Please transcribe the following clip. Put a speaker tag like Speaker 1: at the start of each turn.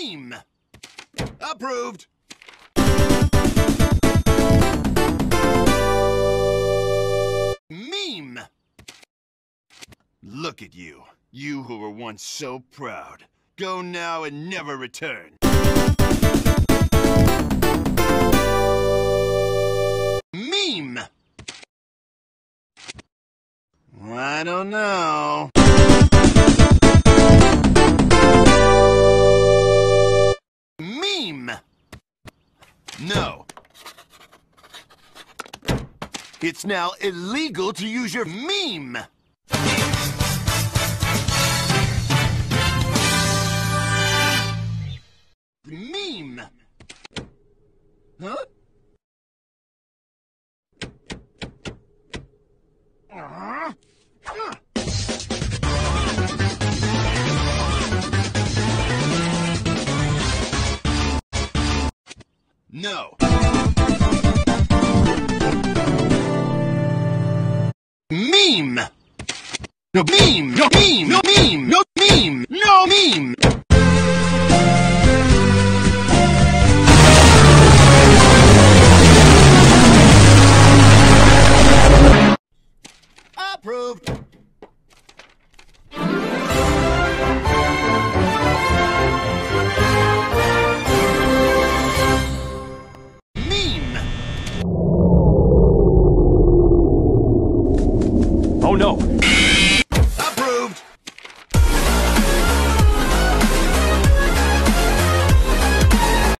Speaker 1: Meme! Approved! Meme! Look at you. You who were once so proud. Go now and never return. Meme! I don't know. Meme! No. It's now illegal to use your meme! Meme! Huh? No. Meme! No meme! No meme! No meme! No meme! No meme! Approved! Meme!
Speaker 2: Oh no!